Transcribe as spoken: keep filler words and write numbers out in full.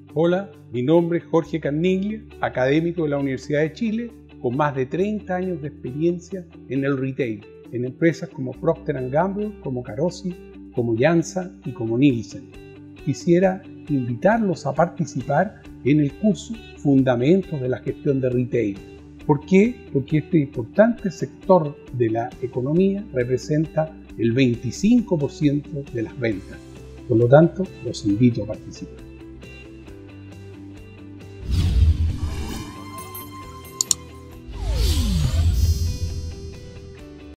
Hola, mi nombre es Jorge Carniglia, académico de la Universidad de Chile, con más de treinta años de experiencia en el retail, en empresas como Procter and Gamble, como Carosi, como Janssa y como Nielsen. Quisiera invitarlos a participar en el curso Fundamentos de la Gestión de Retail. ¿Por qué? Porque este importante sector de la economía representa el veinticinco por ciento de las ventas. Por lo tanto, los invito a participar.